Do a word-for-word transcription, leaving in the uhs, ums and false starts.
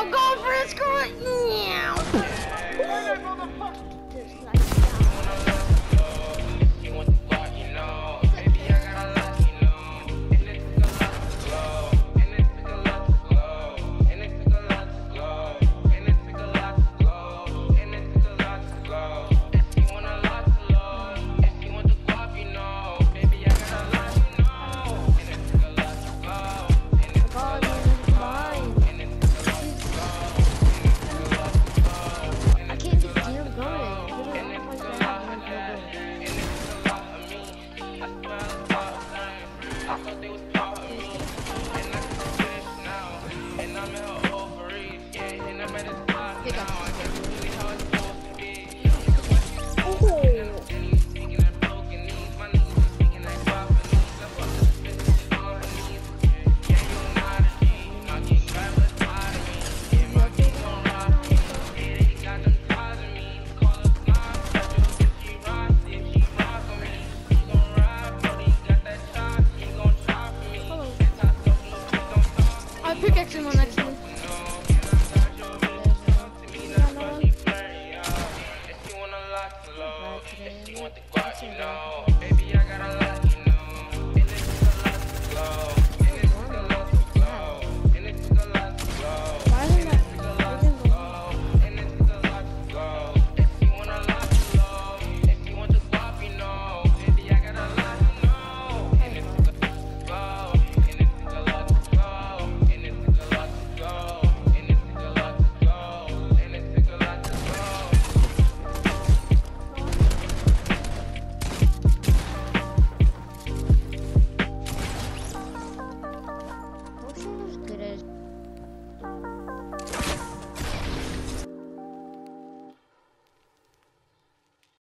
I'm going for a score. Yeah. Pickaxe him on actually. If you want to lock the low, if you want the guap, you know.